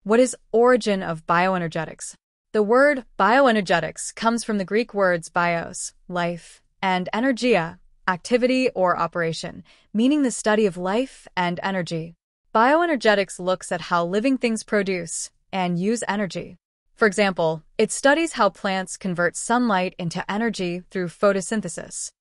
What is origin of bioenergetics? The word bioenergetics comes from the Greek words bios, life, and energia, activity or operation, meaning the study of life and energy. Bioenergetics looks at how living things produce and use energy. For example, it studies how plants convert sunlight into energy through photosynthesis.